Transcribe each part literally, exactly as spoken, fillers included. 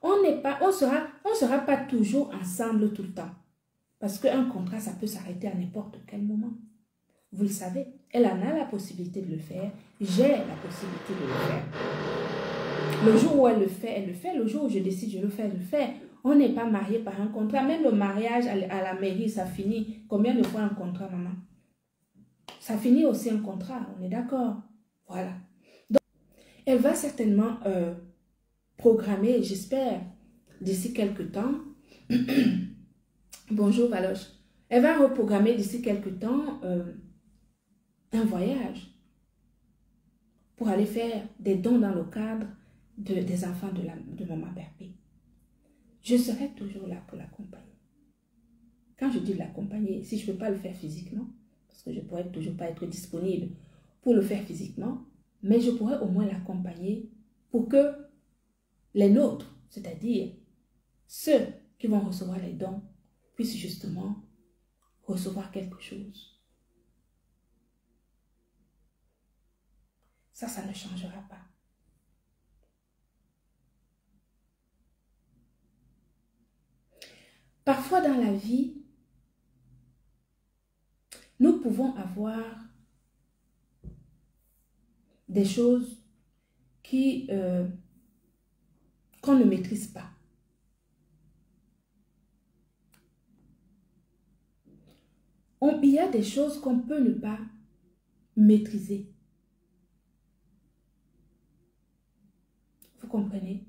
On n'est pas, on sera, on sera pas toujours ensemble tout le temps. Parce qu'un contrat, ça peut s'arrêter à n'importe quel moment. Vous le savez, elle en a la possibilité de le faire. J'ai la possibilité de le faire. Le jour où elle le fait, elle le fait. Le jour où je décide, je le fais, je le fais. On n'est pas marié par un contrat. Même le mariage à la mairie, ça finit. Combien de fois un contrat, maman? Ça finit aussi un contrat, on est d'accord. Voilà. Donc, elle va certainement euh, programmer, j'espère, d'ici quelques temps. Bonjour, Valoche. Elle va reprogrammer d'ici quelques temps euh, un voyage pour aller faire des dons dans le cadre de, des enfants de, la, de Maman Perpé. Je serai toujours là pour l'accompagner. Quand je dis l'accompagner, si je ne peux pas le faire physiquement, parce que je ne pourrais toujours pas être disponible pour le faire physiquement, mais je pourrais au moins l'accompagner pour que les nôtres, c'est-à-dire ceux qui vont recevoir les dons, puissent justement recevoir quelque chose. Ça, ça ne changera pas. Parfois dans la vie, nous pouvons avoir des choses qui euh, qu'on ne maîtrise pas. On, il y a des choses qu'on peut ne pas maîtriser. Vous comprenez?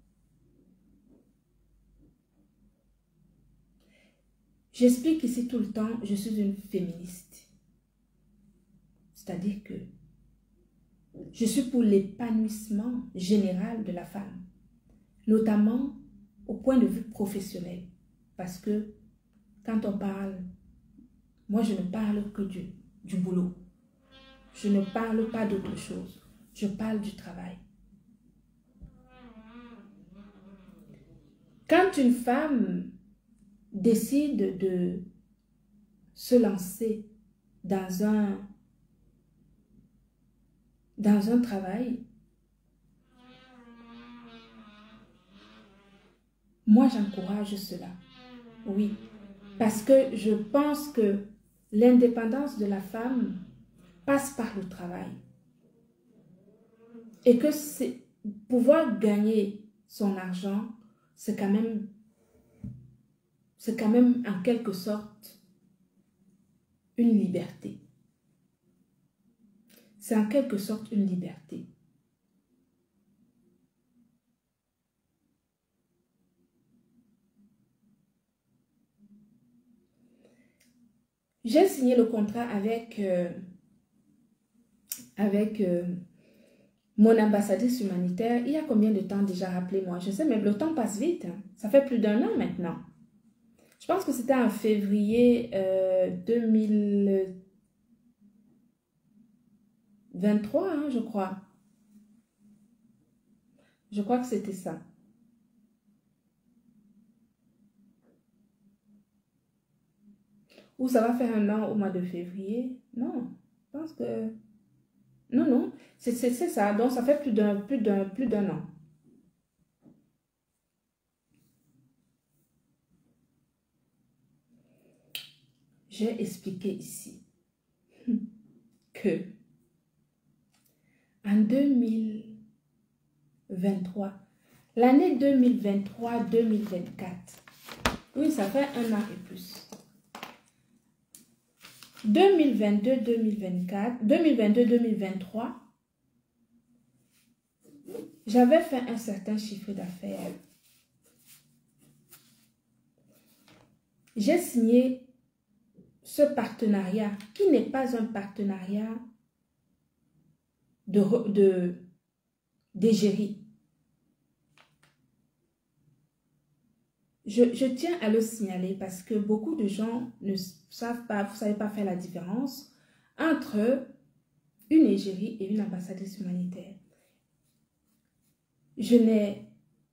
J'explique ici tout le temps, je suis une féministe. C'est-à-dire que je suis pour l'épanouissement général de la femme, notamment au point de vue professionnel. Parce que quand on parle, moi je ne parle que du, du boulot. Je ne parle pas d'autre chose. Je parle du travail. Quand une femme décide de se lancer dans un, dans un travail, moi j'encourage cela. Oui, parce que je pense que l'indépendance de la femme passe par le travail. Et que c'est pouvoir gagner son argent, c'est quand même, c'est quand même en quelque sorte une liberté. C'est en quelque sorte une liberté. J'ai signé le contrat avec, euh, avec euh, mon ambassadrice humanitaire. Il y a combien de temps déjà, rappelez-moi? Je sais, mais le temps passe vite. Hein. Ça fait plus d'un an maintenant. Je pense que c'était en février euh, deux mille vingt-trois, hein, je crois. Je crois que c'était ça. Ou ça va faire un an au mois de février. Non, je pense que... Non, non, c'est ça. Donc, ça fait plus d'un plus d'un plus d'un an. J'ai expliqué ici que en deux mille vingt-trois, l'année deux mille vingt-trois deux mille vingt-quatre, oui, ça fait un an et plus. deux mille vingt-deux deux mille vingt-quatre, deux mille vingt-deux deux mille vingt-trois, j'avais fait un certain chiffre d'affaires. J'ai signé ce partenariat qui n'est pas un partenariat de, de, d'égérie. Je, je tiens à le signaler parce que beaucoup de gens ne savent pas, vous ne savez pas faire la différence entre une égérie et une ambassadrice humanitaire. Je n'ai...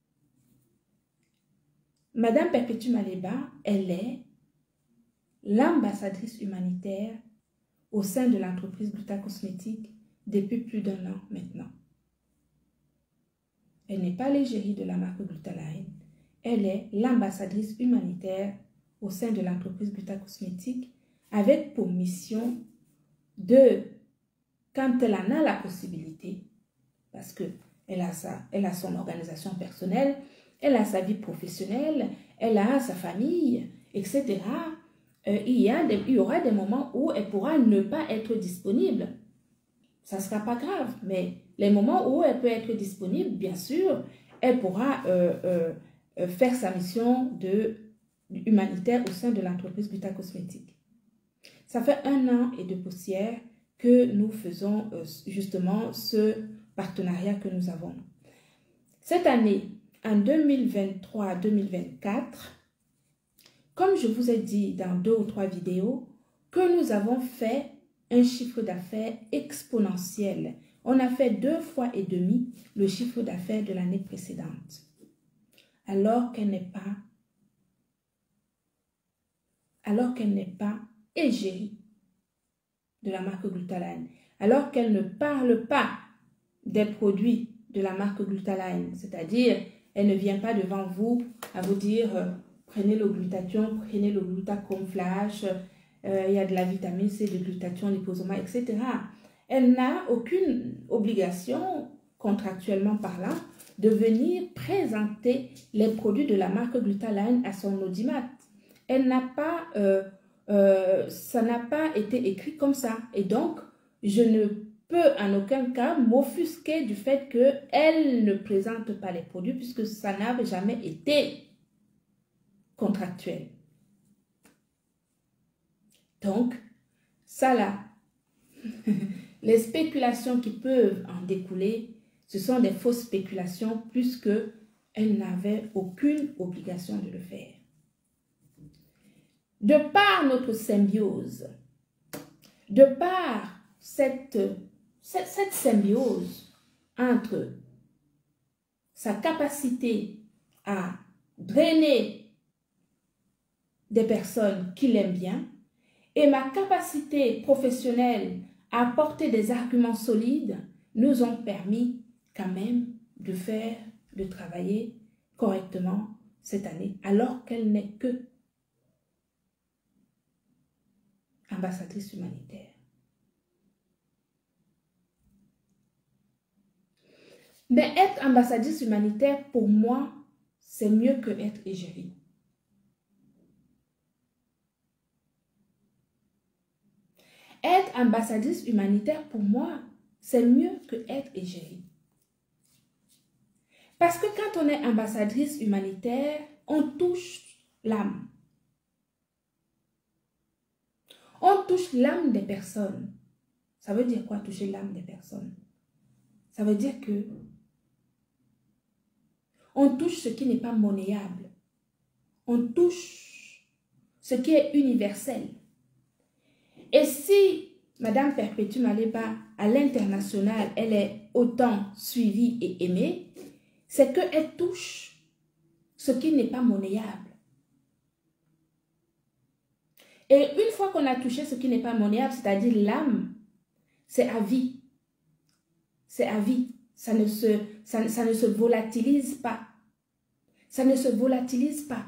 Madame Perpétue Maléba, elle est l'ambassadrice humanitaire au sein de l'entreprise Gluta Cosmétique depuis plus d'un an maintenant. elle n'est pas l'égérie de la marque Glutaline. Elle est l'ambassadrice humanitaire au sein de l'entreprise Gluta Cosmétique avec pour mission de, quand elle en a la possibilité, parce qu'elle a, sa, elle a son organisation personnelle, elle a sa vie professionnelle, elle a sa famille, et cetera. Euh, il, y a des, il y aura des moments où elle pourra ne pas être disponible. Ça ne sera pas grave, mais les moments où elle peut être disponible, bien sûr, elle pourra euh, euh, faire sa mission de, humanitaire au sein de l'entreprise Gluta Cosmétique. Ça fait un an et de poussière que nous faisons euh, justement ce partenariat que nous avons. Cette année, en deux mille vingt-trois deux mille vingt-quatre, comme je vous ai dit dans deux ou trois vidéos, que nous avons fait un chiffre d'affaires exponentiel. On a fait deux fois et demi le chiffre d'affaires de l'année précédente. Alors qu'elle n'est pas, alors qu'elle n'est pas égérie de la marque Glutaline, alors qu'elle ne parle pas des produits de la marque Glutaline, c'est-à-dire, elle ne vient pas devant vous à vous dire euh, prenez le glutathion, prenez le glutachrome flash, euh, il y a de la vitamine C, de glutathion, liposoma, et cetera. Elle n'a aucune obligation, contractuellement parlant, de venir présenter les produits de la marque Glutaline à son audimat. Elle n'a pas, euh, euh, ça n'a pas été écrit comme ça. Et donc, je ne peux en aucun cas m'offusquer du fait qu'elle ne présente pas les produits puisque ça n'a jamais été contractuel. Donc, ça là, les spéculations qui peuvent en découler, ce sont des fausses spéculations puisqu'elle n'avait aucune obligation de le faire. De par notre symbiose, de par cette, cette, cette symbiose entre sa capacité à drainer des personnes qui l'aiment bien et ma capacité professionnelle à apporter des arguments solides nous ont permis quand même de faire, de travailler correctement cette année alors qu'elle n'est que ambassadrice humanitaire. Mais être ambassadrice humanitaire, pour moi, c'est mieux que être égérie. Être ambassadrice humanitaire, pour moi, c'est mieux que être égérie. Parce que quand on est ambassadrice humanitaire, on touche l'âme. On touche l'âme des personnes. Ça veut dire quoi, toucher l'âme des personnes? Ça veut dire que on touche ce qui n'est pas monnayable. On touche ce qui est universel. Et si Madame Perpétue Maleba, à l'international, elle est autant suivie et aimée, c'est qu'elle touche ce qui n'est pas monnayable. Et une fois qu'on a touché ce qui n'est pas monnayable, c'est-à-dire l'âme, c'est à vie. C'est à vie. Ça ne se, ça, ça ne se volatilise pas. Ça ne se volatilise pas.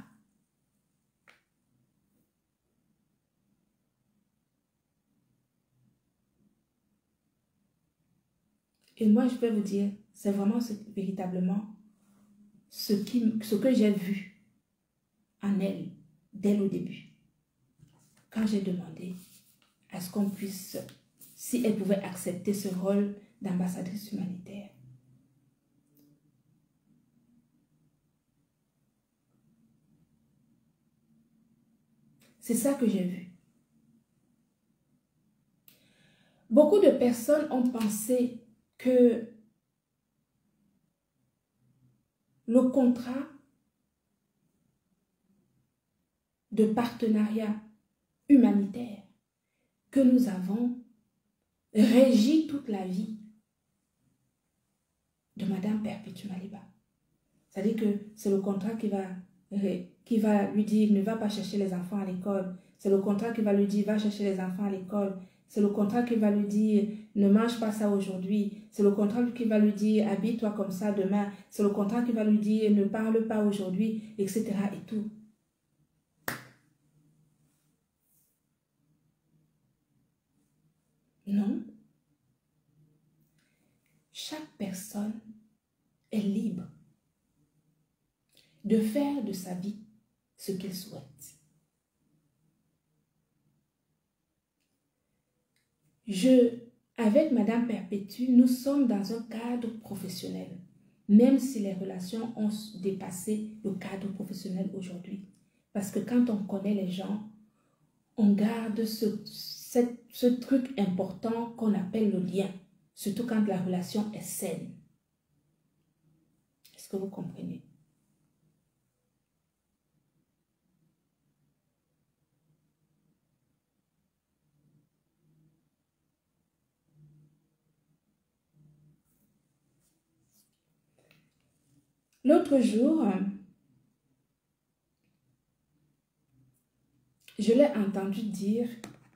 Et moi, je peux vous dire, c'est vraiment ce, véritablement ce, qui, ce que j'ai vu en elle dès le début. Quand j'ai demandé à ce qu'on puisse, si elle pouvait accepter ce rôle d'ambassadrice humanitaire. C'est ça que j'ai vu. Beaucoup de personnes ont pensé que le contrat de partenariat humanitaire que nous avons régit toute la vie de Madame Perpétue Maleba. C'est-à-dire que c'est le contrat qui va, qui va lui dire ne va pas chercher les enfants à l'école. C'est le contrat qui va lui dire va chercher les enfants à l'école. C'est le contrat qui va lui dire, ne mange pas ça aujourd'hui. C'est le contrat qui va lui dire, habille-toi comme ça demain. C'est le contrat qui va lui dire, ne parle pas aujourd'hui, et cetera et tout. Non. Chaque personne est libre de faire de sa vie ce qu'elle souhaite. Je, avec Madame Perpétue, nous sommes dans un cadre professionnel, même si les relations ont dépassé le cadre professionnel aujourd'hui. Parce que quand on connaît les gens, on garde ce, ce, ce truc important qu'on appelle le lien, surtout quand la relation est saine. Est-ce que vous comprenez? L'autre jour, je l'ai entendu dire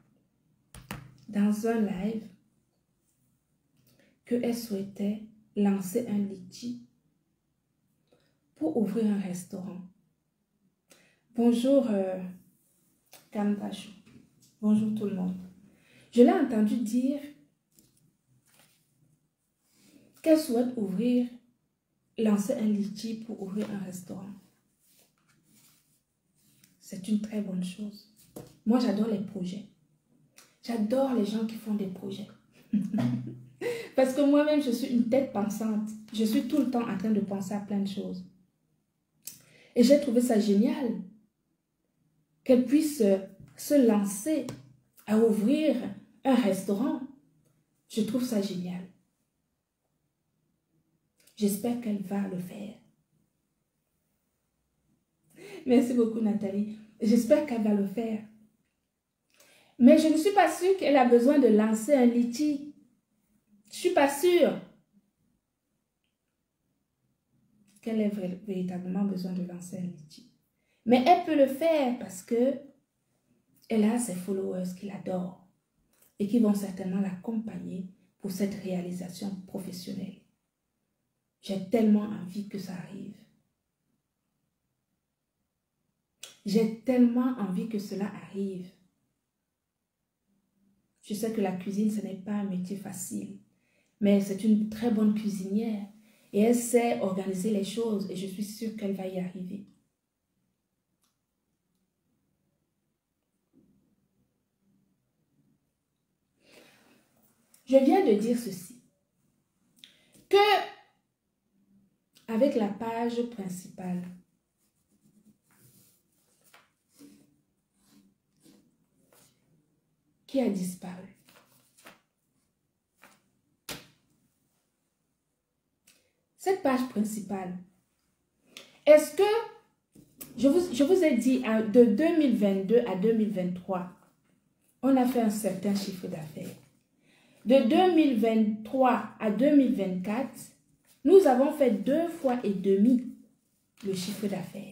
dans un live qu'elle souhaitait lancer un litchi pour ouvrir un restaurant. Bonjour, euh, Kantacho. Bonjour tout le monde. Je l'ai entendu dire qu'elle souhaite ouvrir, lancer un litchi pour ouvrir un restaurant. C'est une très bonne chose. Moi, j'adore les projets. J'adore les gens qui font des projets. Parce que moi-même, je suis une tête pensante. Je suis tout le temps en train de penser à plein de choses. Et j'ai trouvé ça génial qu'elle puisse se lancer à ouvrir un restaurant. Je trouve ça génial. J'espère qu'elle va le faire. Merci beaucoup, Nathalie. J'espère qu'elle va le faire. Mais je ne suis pas sûre qu'elle a besoin de lancer un litchi. Je ne suis pas sûre qu'elle ait véritablement besoin de lancer un litchi. Mais elle peut le faire parce que elle a ses followers qui l'adorent et qui vont certainement l'accompagner pour cette réalisation professionnelle. J'ai tellement envie que ça arrive. J'ai tellement envie que cela arrive. Je sais que la cuisine, ce n'est pas un métier facile, mais c'est une très bonne cuisinière et elle sait organiser les choses et je suis sûre qu'elle va y arriver. Je viens de dire ceci, que avec la page principale, qui a disparu. Cette page principale, est-ce que, je vous, je vous ai dit, de deux mille vingt-deux à deux mille vingt-trois, on a fait un certain chiffre d'affaires. De deux mille vingt-trois à deux mille vingt-quatre, nous avons fait deux fois et demi le chiffre d'affaires.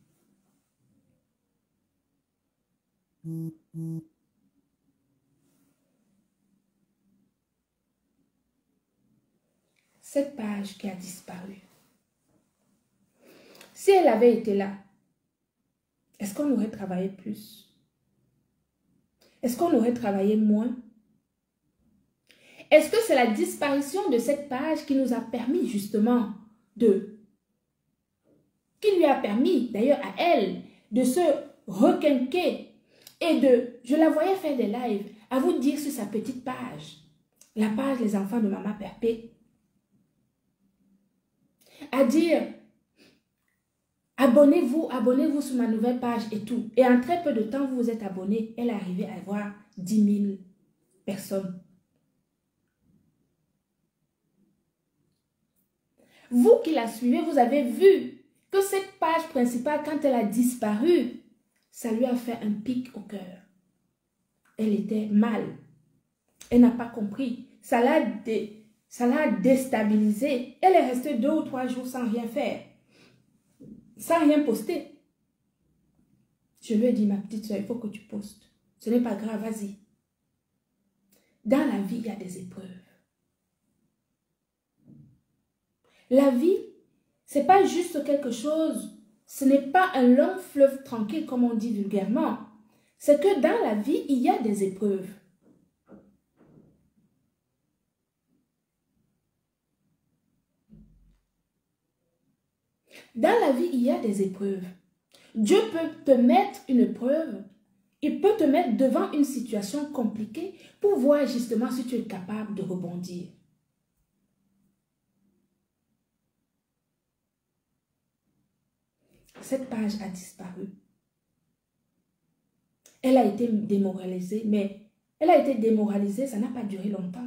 Cette page qui a disparu, si elle avait été là, est-ce qu'on aurait travaillé plus? Est-ce qu'on aurait travaillé moins? Est-ce que c'est la disparition de cette page qui nous a permis justement de, qui lui a permis d'ailleurs à elle de se requinquer et de, je la voyais faire des lives, à vous dire sur sa petite page, la page Les Enfants de Maman Perpé, à dire, abonnez-vous, abonnez-vous sur ma nouvelle page et tout. Et en très peu de temps, vous vous êtes abonné, elle est arrivée à avoir dix mille personnes. Vous qui la suivez, vous avez vu que cette page principale, quand elle a disparu, ça lui a fait un pic au cœur. Elle était mal. Elle n'a pas compris. Ça l'a dé, ça l'a déstabilisée. Elle est restée deux ou trois jours sans rien faire. Sans rien poster. Je lui ai dit, ma petite soeur, il faut que tu postes. Ce n'est pas grave, vas-y. dans la vie, il y a des épreuves. La vie, ce n'est pas juste quelque chose, ce n'est pas un long fleuve tranquille comme on dit vulgairement. C'est que dans la vie, il y a des épreuves. Dans la vie, il y a des épreuves. Dieu peut te mettre une épreuve. Il peut te mettre devant une situation compliquée pour voir justement si tu es capable de rebondir. Cette page a disparu. Elle a été démoralisée, mais elle a été démoralisée, ça n'a pas duré longtemps.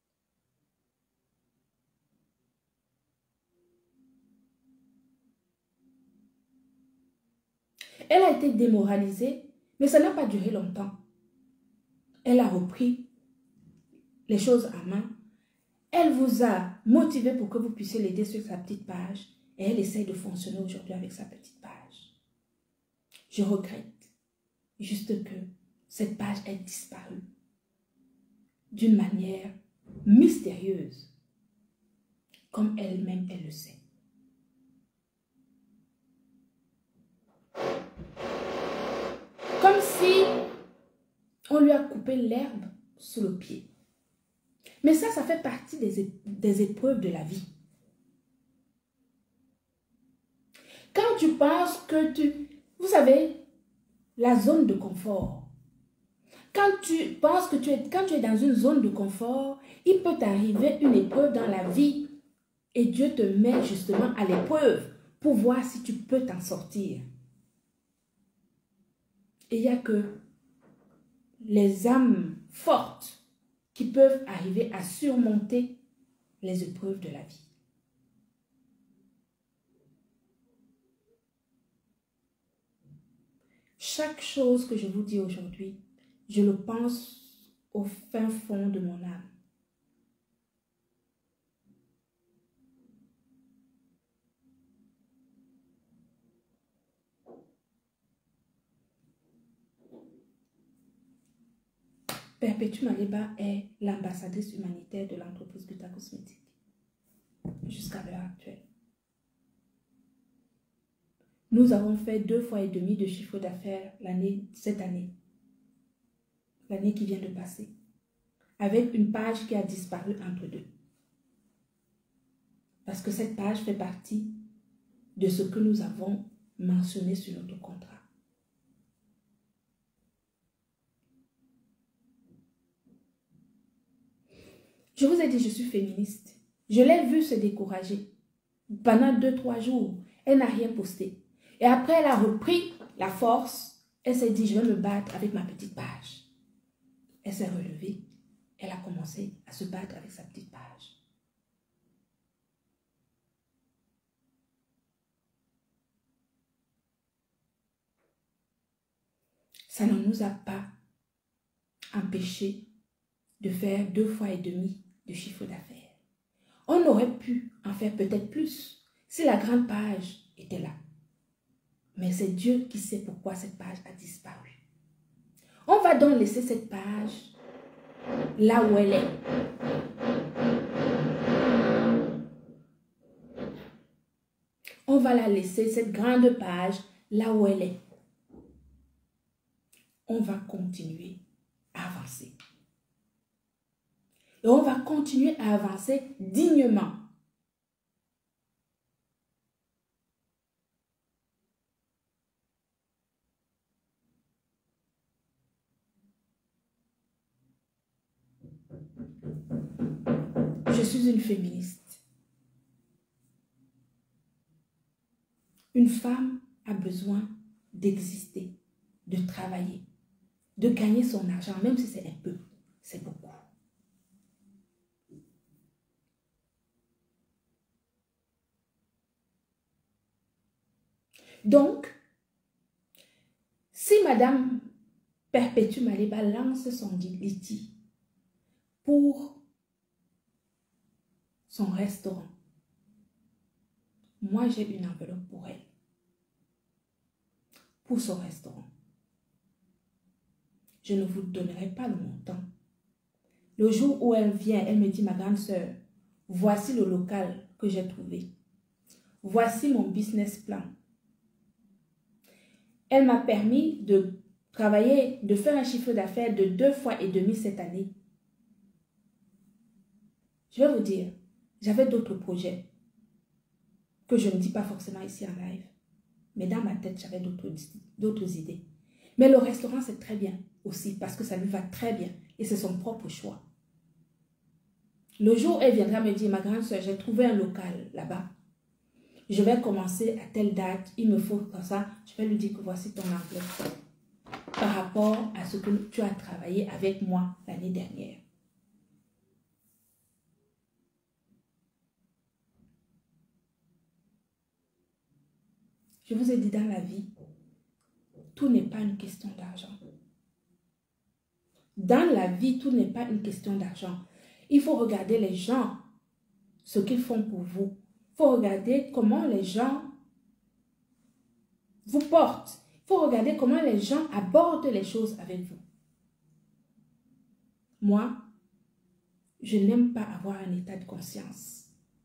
Elle a été démoralisée, mais ça n'a pas duré longtemps. Elle a repris les choses en main. Elle vous a motivé pour que vous puissiez l'aider sur sa petite page. Et elle essaie de fonctionner aujourd'hui avec sa petite page. Je regrette juste que cette page ait disparu d'une manière mystérieuse, comme elle-même, elle le sait. Comme si on lui a coupé l'herbe sous le pied. Mais ça, ça fait partie des, é des épreuves de la vie. Quand tu penses que tu... Vous savez, la zone de confort. Quand tu penses que tu es, quand tu es dans une zone de confort, il peut t'arriver une épreuve dans la vie et Dieu te met justement à l'épreuve pour voir si tu peux t'en sortir. Et il n'y a que les âmes fortes qui peuvent arriver à surmonter les épreuves de la vie. Chaque chose que je vous dis aujourd'hui, je le pense au fin fond de mon âme. Perpétue Maliba est l'ambassadrice humanitaire de l'entreprise Guta Cosmétique jusqu'à l'heure actuelle. Nous avons fait deux fois et demi de chiffre d'affaires l'année, cette année, l'année qui vient de passer, avec une page qui a disparu entre deux. Parce que cette page fait partie de ce que nous avons mentionné sur notre contrat. Je vous ai dit, je suis féministe. Je l'ai vue se décourager. Pendant deux, trois jours, elle n'a rien posté. Et après, elle a repris la force. Elle s'est dit, je vais me battre avec ma petite page. Elle s'est relevée. Elle a commencé à se battre avec sa petite page. Ça ne nous a pas empêché de faire deux fois et demi de chiffre d'affaires. On aurait pu en faire peut-être plus si la grande page était là. Mais c'est Dieu qui sait pourquoi cette page a disparu. On va donc laisser cette page là où elle est. On va la laisser, cette grande page, là où elle est. On va continuer à avancer. Et on va continuer à avancer dignement. Je suis une féministe. Une femme a besoin d'exister, de travailler, de gagner son argent, même si c'est un peu, c'est beaucoup. Donc, si Madame Perpétue Maliba lance son litige pour son restaurant, moi j'ai une enveloppe pour elle, pour son restaurant. Je ne vous donnerai pas le montant, Le jour où elle vient, elle me dit, ma grande sœur, voici le local que j'ai trouvé. Voici mon business plan. Elle m'a permis de travailler, de faire un chiffre d'affaires de deux fois et demi cette année. Je vais vous dire, j'avais d'autres projets que je ne dis pas forcément ici en live. Mais dans ma tête, j'avais d'autres idées. Mais le restaurant, c'est très bien aussi parce que ça lui va très bien et c'est son propre choix. Le jour où elle viendra me dire, ma grande soeur, j'ai trouvé un local là-bas. Je vais commencer à telle date, il me faut comme ça. Je vais lui dire que voici ton enveloppe par rapport à ce que tu as travaillé avec moi l'année dernière. Je vous ai dit dans la vie, tout n'est pas une question d'argent. Dans la vie, tout n'est pas une question d'argent. Il faut regarder les gens, ce qu'ils font pour vous. Il faut regarder comment les gens vous portent. Il faut regarder comment les gens abordent les choses avec vous. Moi, je n'aime pas avoir un état de conscience.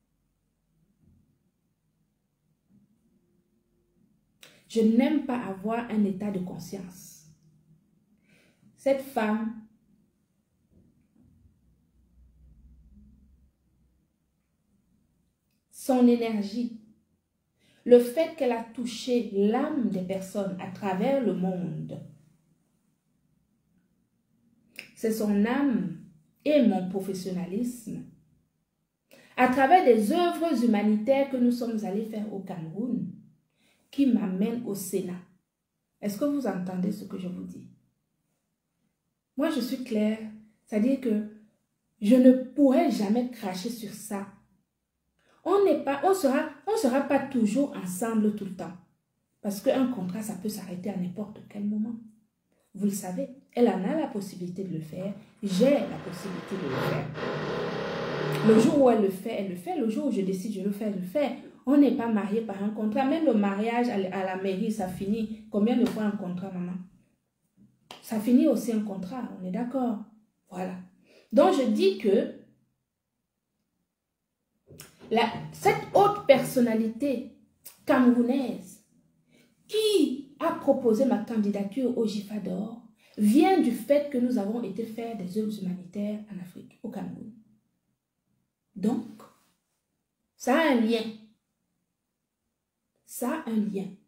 Je n'aime pas avoir un état de conscience. Cette femme, son énergie, le fait qu'elle a touché l'âme des personnes à travers le monde, c'est son âme et mon professionnalisme. À travers des œuvres humanitaires que nous sommes allés faire au Cameroun, qui m'amène au Sénat. Est-ce que vous entendez ce que je vous dis? Moi, je suis claire. C'est-à-dire que je ne pourrai jamais cracher sur ça. On n'est pas, on sera, on sera pas toujours ensemble tout le temps. Parce qu'un contrat, ça peut s'arrêter à n'importe quel moment. Vous le savez, elle en a la possibilité de le faire. J'ai la possibilité de le faire. Le jour où elle le fait, elle le fait. Le jour où je décide, je le fais, je le fais. On n'est pas marié par un contrat. Même le mariage à la mairie, ça finit. Combien de fois un contrat, maman? Ça finit aussi un contrat, on est d'accord? Voilà. Donc, je dis que la, cette haute personnalité camerounaise qui a proposé ma candidature au GIFA d'or vient du fait que nous avons été faire des œuvres humanitaires en Afrique, au Cameroun. Donc, ça a un lien. Ça a un lien.